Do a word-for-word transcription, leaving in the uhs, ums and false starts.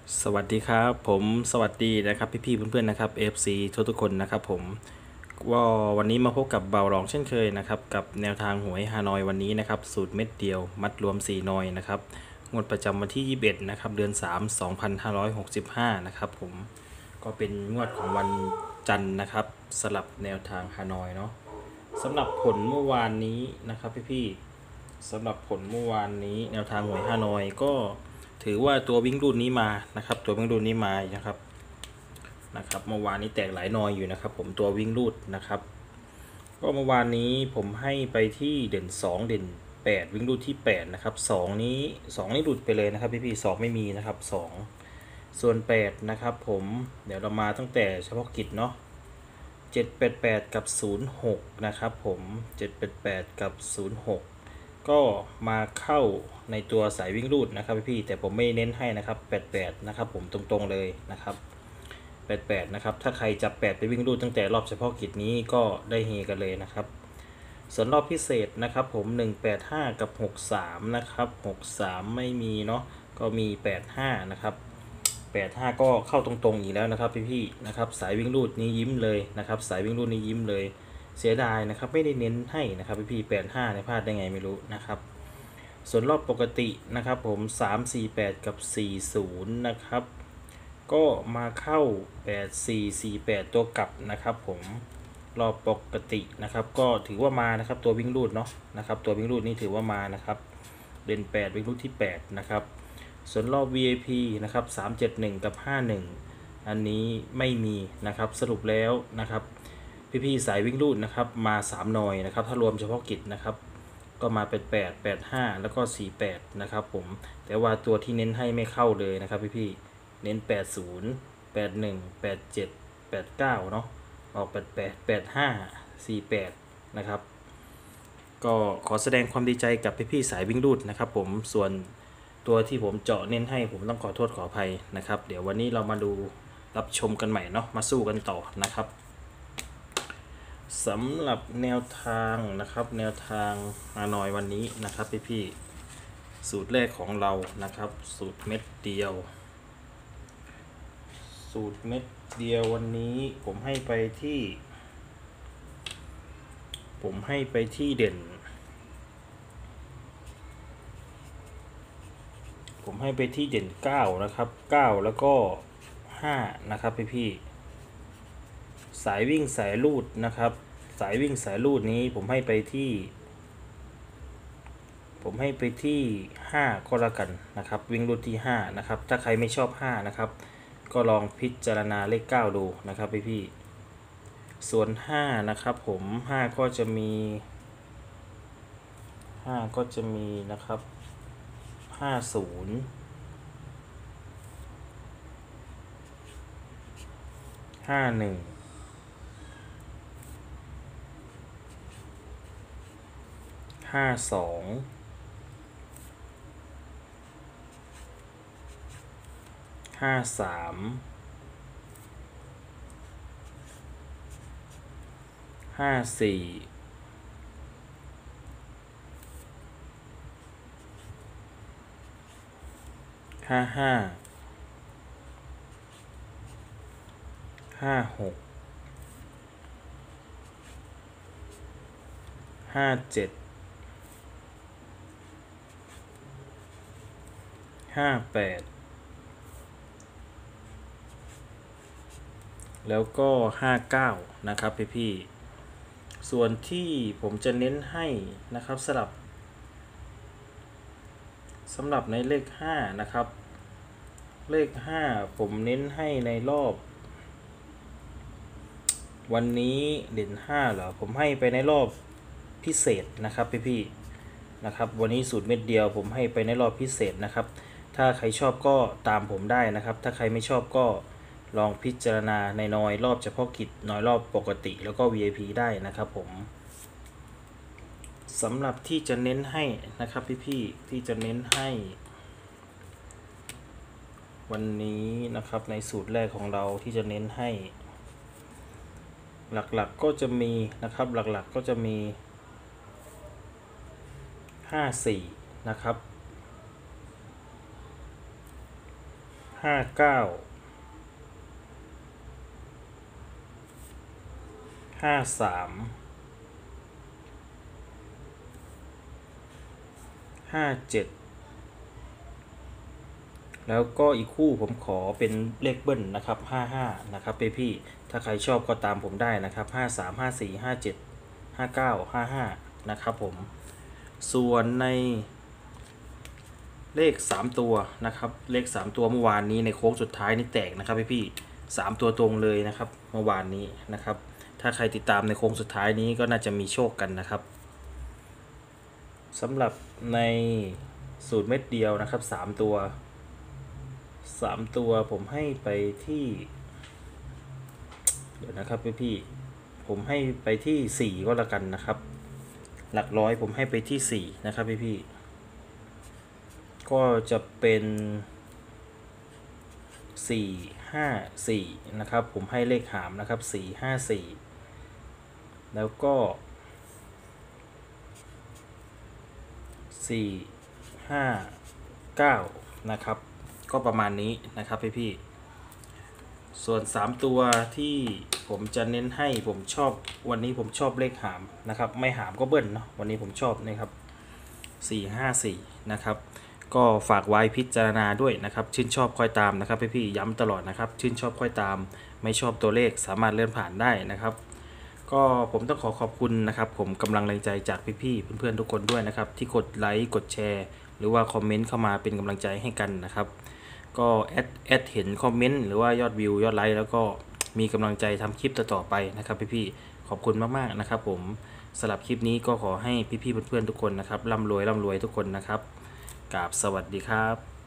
สวัสดีครับผมสวัสดีนะครับพี่ๆเพื่อนๆนะครับ เอฟ ซี ทุกทุกๆคนนะครับผมก็วันนี้มาพบกับเบาหลองเช่นเคยนะครับกับแนวทางหวยฮานอยวันนี้นะครับสูตรเม็ดเดียวมัดรวมสี่หน่อยนะครับงวดประจำวันที่ยี่สิบเอ็ดนะครับเดือนสาม สองพันห้าร้อยหกสิบห้านะครับผมก็เป็นงวดของวันจันทร์นะครับสลับแนวทางฮานอยเนาะสำหรับผลเมื่อวานนี้นะครับพี่ๆสำหรับผลเมื่อวานนี้แนวทางหวยฮานอยก็ถือว่าตัววิ่งรุ่นนี้มานะครับตัววิ่งรุ่นนี้มานะครับนะครับเมื่อวานนี้แตกหลายนอยอยู่นะครับผมตัววิ่งรูดนะครับก็เมื่อวานนี้ผมให้ไปที่เด่นสองเด่นแปดวิ่งรูดที่แปดนะครับสองนี้สองนี่หลุดไปเลยนะครับพี่ๆสองไม่มีนะครับสองส่วนแปดนะครับผมเดี๋ยวเรามาตั้งแต่เฉพาะกิจเนาะเจ็ดแปดแปดกับศูนย์หกนะครับผมเจ็ดแปดแปดกับศูนย์หกก็มาเข้าในตัวสายวิ่งรูดนะครับพี่ๆแต่ผมไม่เน้นให้นะครับแปดแปดนะครับผมตรงๆเลยนะครับแปดแปดนะครับถ้าใครจับแปดไปวิ่งรูดตั้งแต่รอบเฉพาะกิจนี้ก็ได้เฮกันเลยนะครับส่วนรอบพิเศษนะครับผมหนึ่งแปดห้ากับหกสามนะครับหกสามไม่มีเนาะก็มีแปดห้านะครับแปดห้าก็เข้าตรงๆอีกแล้วนะครับพี่ๆนะครับสายวิ่งรูดนี้ยิ้มเลยนะครับสายวิ่งรูดนี้ยิ้มเลยเสียดายนะครับไม่ได้เน้นให้นะครับพี่ๆแปดห้าในพลาดได้ไงไม่รู้นะครับส่วนรอบปกตินะครับผมสาม สี่ แปดกับสี่สิบนะครับก็มาเข้าแปด สี่ สี่ แปดตัวกลับนะครับผมรอบปกตินะครับก็ถือว่ามานะครับตัววิ่งรูดเนาะนะครับตัววิ่งรูดนี่ถือว่ามานะครับเด่นแปดวิ่งรูดที่แปดนะครับส่วนรอบ วี ไอ พี นะครับสาม เจ็ด หนึ่งกับห้า หนึ่งอันนี้ไม่มีนะครับสรุปแล้วนะครับพี่ๆสายวิ่งรูดนะครับมาสามหน่อยนะครับถ้ารวมเฉพาะกิจนะครับก็มาเป็นแปด แปด ห้าแล้วก็สี่ แปดนะครับผมแต่ว่าตัวที่เน้นให้ไม่เข้าเลยนะครับพี่ๆเน้นแปดสิบ แปด หนึ่ง แปด เจ็ด แปด เก้าเนาะออกแปด แปด แปด ห้า สี่ แปดนะครับก็ขอแสดงความดีใจกับพี่ๆสายวิ่งรูดนะครับผมส่วนตัวที่ผมเจาะเน้นให้ผมต้องขอโทษขออภัยนะครับเดี๋ยววันนี้เรามาดูรับชมกันใหม่เนาะมาสู้กันต่อนะครับสำหรับแนวทางนะครับแนวทางฮานอยวันนี้นะครับพี่ๆสูตรแรกของเรานะครับสูตรเม็ดเดียวสูตรเม็ดเดียววันนี้ผมให้ไปที่ ผมให้ไปที่เด่น ผมให้ไปที่เด่นเก้านะครับเก้าแล้วก็ห้านะครับพี่พี่สายวิ่งสายลูดนะครับสายวิ่งสายลูดนี้ผมให้ไปที่ ผมให้ไปที่ห้าก็แล้วกันนะครับวิ่งลูดที่ห้านะครับถ้าใครไม่ชอบห้านะครับก็ลองพิจารณาเลขเก้าดูนะครับพี่พี่ส่วนห้านะครับผมห้าก็จะมีห้าก็จะมีนะครับห้าศูนย์ห้าหนึ่งห้าสองห้าสามห้าสี่ห้าห้าห้าหกห้าเจ็ดห้าแปดแล้วก็ห้าเก้านะครับพี่พี่ส่วนที่ผมจะเน้นให้นะครับสำหรับสำหรับในเลขห้านะครับเลขห้าผมเน้นให้ในรอบวันนี้เด่นห้าเหรอผมให้ไปในรอบพิเศษนะครับพี่พี่นะครับวันนี้สูตรเม็ดเดียวผมให้ไปในรอบพิเศษนะครับถ้าใครชอบก็ตามผมได้นะครับถ้าใครไม่ชอบก็ลองพิจารณาในน้อยรอบเฉพาะกิจน้อยรอบปกติแล้วก็ วี ไอ พี ได้นะครับผมสำหรับที่จะเน้นให้นะครับพี่ๆที่จะเน้นให้วันนี้นะครับในสูตรแรกของเราที่จะเน้นให้หลักๆ ก, ก็จะมีนะครับหลักๆ ก, ก็จะมีห้าสี่นะครับห้าเก้าห้าสามห้าเจ็ดแล้วก็อีกคู่ผมขอเป็นเลขเบิ้ลนะครับห้าห้านะครับพี่พี่ถ้าใครชอบก็ตามผมได้นะครับห้าสามห้าสี่ห้าเจ็ดห้าเก้าห้าห้านะครับผมส่วนในเลขสามตัวนะครับเลขสามตัวเมื่อวานนี้ในโค้งสุดท้ายนี่แตกนะครับพี่พี่สามตัวตรงเลยนะครับเมื่อวานนี้นะครับถ้าใครติดตามในโค้งสุดท้ายนี้ก็น่าจะมีโชคกันนะครับสำหรับในสูตรเม็ดเดียวนะครับสามตัวสามตัวผมให้ไปที่เดี๋ยวนะครับพี่พี่ผมให้ไปที่สี่ก็แล้วกันนะครับหลักร้อยผมให้ไปที่สี่นะครับพี่พี่ก็จะเป็นสี่ห้าสี่นะครับผมให้เลขหามนะครับสี่ห้าสี่แล้วก็สี่ห้าเก้านะครับก็ประมาณนี้นะครับพี่พี่ส่วนสามตัวที่ผมจะเน้นให้ผมชอบวันนี้ผมชอบเลขหามนะครับไม่หามก็เบิ้ลเนาะวันนี้ผมชอบนะครับสี่ห้าสี่นะครับก็ฝากไว้พิจารณาด้วยนะครับชื่นชอบค่อยตามนะครับพี่พี่ย้ำตลอดนะครับชื่นชอบค่อยตามไม่ชอบตัวเลขสามารถเลื่อนผ่านได้นะครับก็ผมต้องขอขอบคุณนะครับผมกำลังแรงใจจากพี่ๆเพื่อนๆทุกคนด้วยนะครับที่กดไลค์กดแชร์หรือว่าคอมเมนต์เข้ามาเป็นกำลังใจให้กันนะครับก็แอดแอดเห็นคอมเมนต์หรือว่ายอดวิวยอดไลค์แล้วก็มีกำลังใจทำคลิปต่อๆไปนะครับพี่ๆขอบคุณมากๆนะครับผมสำหรับคลิปนี้ก็ขอให้พี่ๆเพื่อนๆทุกคนนะครับร่ำรวยร่ำรวยทุกคนนะครับกราบสวัสดีครับ